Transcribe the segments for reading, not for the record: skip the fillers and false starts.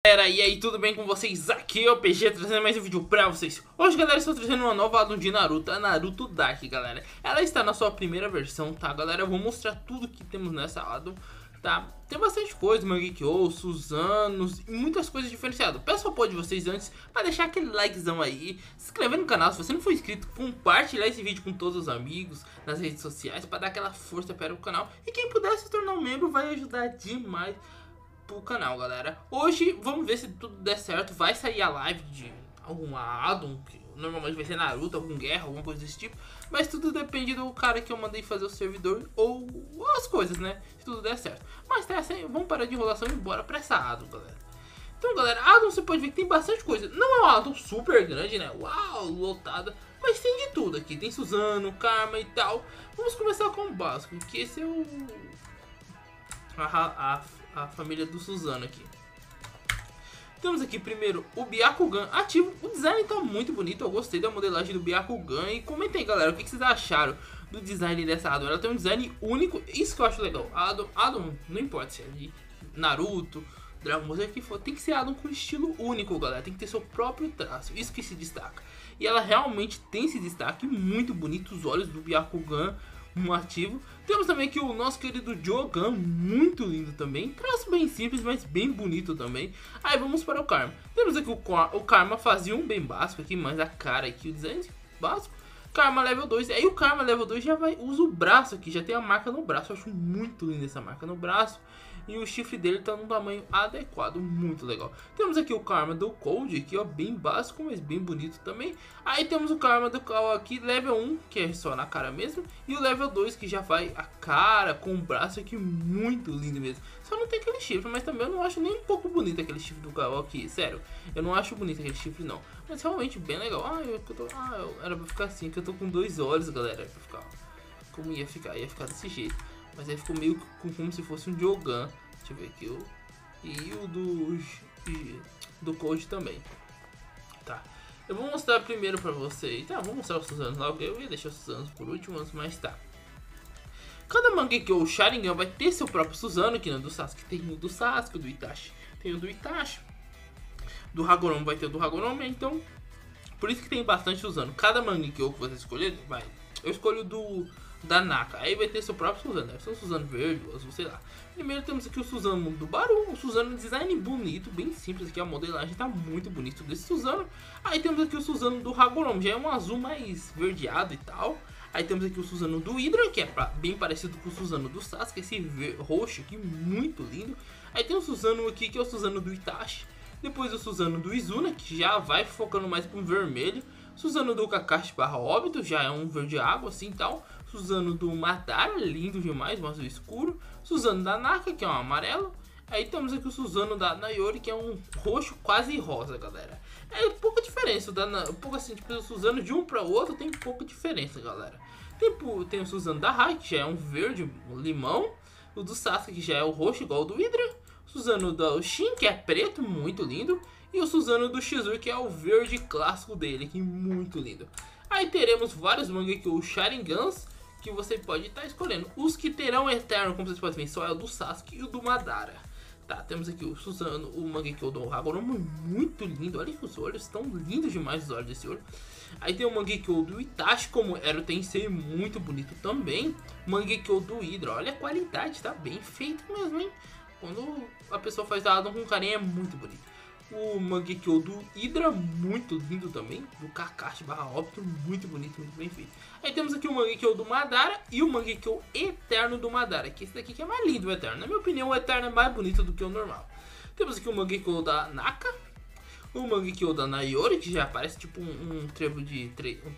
E aí, tudo bem com vocês? Aqui é o PG trazendo mais um vídeo pra vocês. Hoje, galera, estou trazendo uma nova addon de Naruto, a Naruto Dark, galera. Ela está na sua primeira versão, tá, galera? Eu vou mostrar tudo que temos nessa addon, tá? Tem bastante coisa, Mangekyo, Suzanos e muitas coisas diferenciadas. Peço o apoio de vocês antes para deixar aquele likezão aí, se inscrever no canal. Se você não for inscrito, compartilhar esse vídeo com todos os amigos nas redes sociais para dar aquela força para o canal. E quem puder se tornar um membro vai ajudar demais pro canal, galera. Hoje vamos ver se tudo der certo. Vai sair a live de alguma addon, que normalmente vai ser Naruto, algum guerra, alguma coisa desse tipo. Mas tudo depende do cara que eu mandei fazer o servidor ou as coisas, né? Se tudo der certo. Mas tá assim, vamos parar de enrolação e bora pra essa addon, galera. Então, galera, a addon você pode ver que tem bastante coisa. Não é uma addon super grande, né? Uau, lotada. Mas tem de tudo aqui. Tem Suzano, Karma e tal. Vamos começar com o básico, que esse é o... a família do Suzano aqui. Temos aqui primeiro o Byakugan ativo. O design tá muito bonito, eu gostei da modelagem do Byakugan. E comentem, galera, o que vocês acharam do design dessa addon. Ela tem um design único, isso que eu acho legal. A addon não importa se é de Naruto, Dragon Ball, o que for, tem que ser addon com estilo único, galera. Tem que ter seu próprio traço, isso que se destaca. E ela realmente tem esse destaque muito bonito, os olhos do Byakugan um ativo. Temos também aqui o nosso querido Jogan, muito lindo também. Traço bem simples, mas bem bonito também. Aí vamos para o Karma. Temos aqui o Karma fazia um bem básico aqui, mas a cara aqui, o design básico. Karma level 2. Aí o Karma level 2 já vai, usa o braço aqui, já tem a marca no braço. Eu acho muito linda essa marca no braço. E o chifre dele tá num tamanho adequado, muito legal. Temos aqui o Karma do Cold, aqui ó, bem básico, mas bem bonito também. Aí temos o Karma do Kao aqui, level 1, que é só na cara mesmo. E o level 2, que já vai a cara com o braço aqui, muito lindo mesmo. Só não tem aquele chifre, mas também eu não acho nem um pouco bonito aquele chifre do Kao aqui, sério. Eu não acho bonito aquele chifre não, mas realmente bem legal. Era pra ficar assim, que eu tô com 2 olhos, galera. Era pra ficar, como ia ficar? Ia ficar desse jeito. Mas aí ficou meio como se fosse um Jogan. Deixa eu ver aqui e o do Code também. Tá. Eu vou mostrar primeiro pra vocês. Tá, vou mostrar os Suzanos logo. Eu ia deixar os Suzanos por último, mas tá. Cada Mangekyo Sharingan vai ter seu próprio Suzano, que no do Sasuke tem o do Sasuke, do Itachi tem o do Itachi. Do Hagoromo vai ter o do Hagoromo, então por isso que tem bastante Suzano. Cada Mangekyo que você escolher, vai. Eu escolho da Naka, aí vai ter seu próprio Suzano, deve ser um Suzano verde, azul, sei lá. Primeiro temos aqui o Suzano do Baru, o Suzano design bonito, bem simples aqui, a modelagem tá muito bonito desse Suzano. Aí temos aqui o Suzano do Hagoromo, já é um azul mais verdeado e tal. Aí temos aqui o Suzano do Hydra, que é bem parecido com o Suzano do Sasuke, esse roxo aqui, muito lindo. Aí tem o Suzano aqui, que é o Suzano do Itachi. Depois o Suzano do Izuna, que já vai focando mais para um vermelho. Suzano do Kakashi barra Óbito, já é um verde água assim e tal. Suzano do Madara, lindo demais, mas o escuro. Suzano da Naka, que é um amarelo. Aí temos aqui o Suzano da Nayori, que é um roxo quase rosa, galera. É pouca diferença, pouco assim, tipo, o Suzano de um para o outro tem pouca diferença, galera. Tem o Suzano da Rai, que já é um verde limão. O do Sasuke, que já é o roxo igual ao do Hydra. Suzano do Shin, que é preto, muito lindo. E o Suzano do Shizuru, que é o verde clássico dele, que muito lindo. Aí teremos vários Mangekyo Sharingans que você pode estar escolhendo. Os que terão eterno, como vocês podem ver, só é o do Sasuke e o do Madara. Tá, temos aqui o Suzano, o Mangekyo do Hagoromo, muito lindo. Olha que os olhos estão lindos demais, os olhos desse olho. Aí tem o Mangekyo do Itachi, como era o Tensei, muito bonito também. Mangekyo do Hydra, olha a qualidade, tá bem feito mesmo, hein? Quando a pessoa faz a addon com carinho é muito bonito. O Mangekyo do Hydra, muito lindo também. Do Kakashi barra Óbito, muito bonito, muito bem feito. Aí temos aqui o Mangekyo do Madara e o Mangekyo Eterno do Madara, que esse daqui que é mais lindo, o Eterno. Na minha opinião, o Eterno é mais bonito do que o normal. Temos aqui o Mangekyo da Naka, o Mangekyo da Nayori, que já parece tipo um trevo de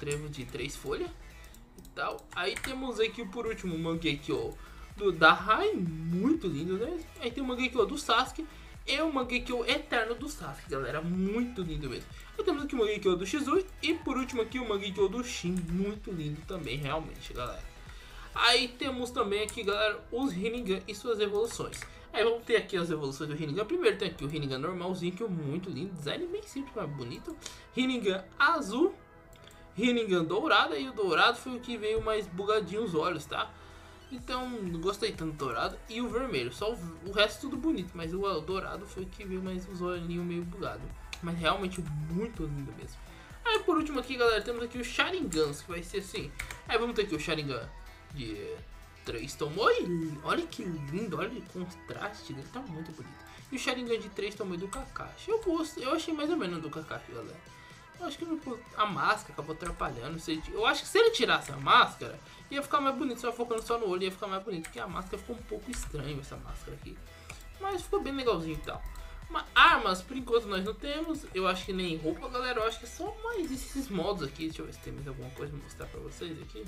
3 folhas e tal. Aí temos aqui por último o Mangekyo da Rai, muito lindo, né? Aí tem o Mangekyo do Sasuke e o Mangekyo Eterno do Sasuke, galera, muito lindo mesmo. Aí temos aqui o Mangekyo do Shizui e por último aqui o Mangekyo do Shin, muito lindo também, realmente, galera. Aí temos também aqui, galera, os Rinnegan e suas evoluções. Aí vamos ter aqui as evoluções do Rinnegan. Primeiro tem aqui o Rinnegan normalzinho, que é muito lindo, design bem simples, mas bonito. Rinnegan azul, Rinnegan dourado, e o dourado foi o que veio mais bugadinho os olhos, tá? Então, não gostei tanto do dourado e o vermelho. Só o resto tudo bonito, mas o dourado foi que veio mais os olhinhos meio bugados. Mas realmente muito lindo mesmo. Aí por último aqui, galera, temos aqui o Sharingans, que vai ser assim. Aí vamos ter aqui o Sharingan de 3 tamanhos. Olha que lindo, olha o contraste dele, tá muito bonito. E o Sharingan de 3 tamanhos do Kakashi. Eu achei mais ou menos do Kakashi, galera. Eu acho que a máscara acabou atrapalhando. Eu acho que se ele tirasse a máscara, ia ficar mais bonito. Só focando só no olho, ia ficar mais bonito. Porque a máscara ficou um pouco estranho, essa máscara aqui. Mas ficou bem legalzinho e tal. Mas armas, por enquanto, nós não temos. Eu acho que nem roupa, galera. Eu acho que é só mais esses modos aqui. Deixa eu ver se tem mais alguma coisa pra mostrar pra vocês aqui.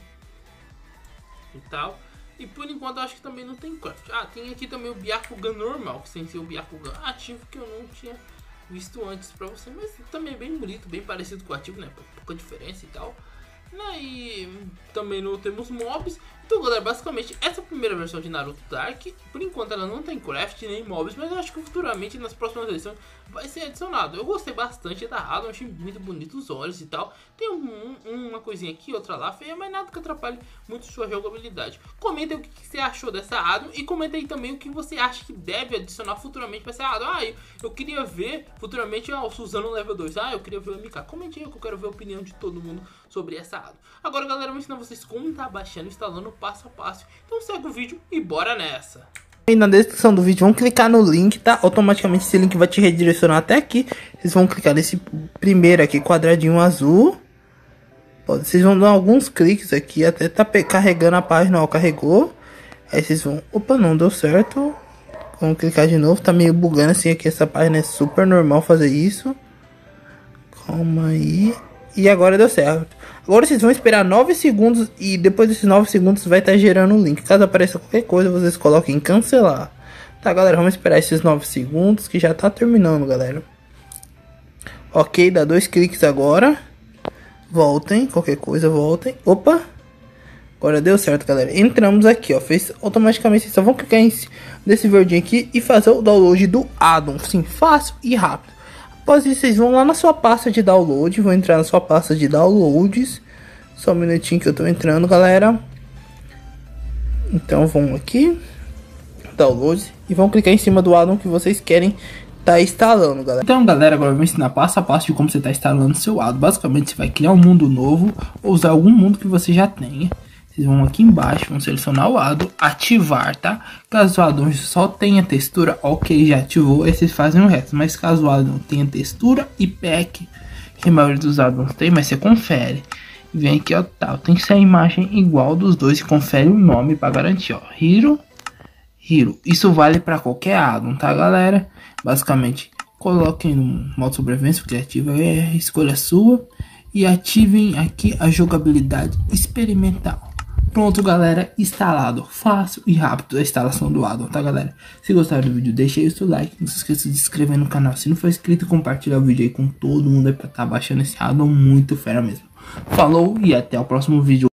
E tal. E por enquanto eu acho que também não tem craft. Ah, tem aqui também o Byakugan normal, que sem ser o Byakugan ativo, que eu não tinha visto antes pra você. Mas também é bem bonito, bem parecido com o ativo, né? Pouca diferença e tal. E também não temos mobs. Então, galera, basicamente essa primeira versão de Naruto Dark, por enquanto ela não tem craft nem mobs, mas eu acho que futuramente nas próximas versões vai ser adicionado. Eu gostei bastante da Adam, achei muito bonito os olhos e tal. Tem uma coisinha aqui, outra lá feia, mas nada que atrapalhe muito sua jogabilidade. Comenta aí o que você achou dessa Adam e comenta aí também o que você acha que deve adicionar futuramente para essa Adam. Eu queria ver futuramente o Suzano level 2. Eu queria ver o MK. Comente aí que eu quero ver a opinião de todo mundo sobre essa Adam. Agora, galera, eu vou ensinar vocês como tá baixando e instalando passo a passo. Então segue o vídeo e bora nessa. Aí na descrição do vídeo vão clicar no link, tá? Automaticamente esse link vai te redirecionar até aqui. Vocês vão clicar nesse primeiro aqui, quadradinho azul. Vocês vão dar alguns cliques aqui, até tá carregando a página, ó, carregou. Aí vocês vão, opa, não deu certo. Vamos clicar de novo, tá meio bugando assim aqui, essa página é super normal fazer isso. Calma aí. E agora deu certo. Agora vocês vão esperar 9 segundos e depois desses 9 segundos vai estar gerando o link. Caso apareça qualquer coisa, vocês coloquem em cancelar. Tá, galera, vamos esperar esses 9 segundos que já tá terminando, galera. Ok, dá 2 cliques agora. Voltem, qualquer coisa, voltem. Opa! Agora deu certo, galera. Entramos aqui, ó. Fez automaticamente. Vocês só vão clicar em cima desse verdinho aqui e fazer o download do addon. Sim, fácil e rápido. Após isso, vocês vão lá na sua pasta de download. Vão entrar na sua pasta de downloads. Só um minutinho que eu tô entrando, galera. Então, vão aqui. Downloads. E vão clicar em cima do addon que vocês querem tá instalando, galera. Então, galera, agora eu vou ensinar passo a passo de como você tá instalando seu addon. Basicamente, você vai criar um mundo novo ou usar algum mundo que você já tenha. Vocês vão aqui embaixo, vão selecionar o addon, ativar, tá? Caso o addon só tenha textura, ok, já ativou, aí vocês fazem o resto. Mas caso o addon tenha textura e pack, que a maioria dos addons tem, mas você confere. Vem aqui, ó, tá, tem que ser a imagem igual dos dois e confere o nome para garantir, ó. Hiro. Isso vale para qualquer addon, tá, galera? Basicamente, coloquem no modo sobrevivência criativa, é escolha sua. E ativem aqui a jogabilidade experimental. Pronto, galera, instalado. Fácil e rápido a instalação do addon, tá, galera? Se gostaram do vídeo, deixa aí o seu like. Não se esqueça de se inscrever no canal. Se não for inscrito, compartilha o vídeo aí com todo mundo aí pra estar baixando esse addon muito fera mesmo. Falou e até o próximo vídeo.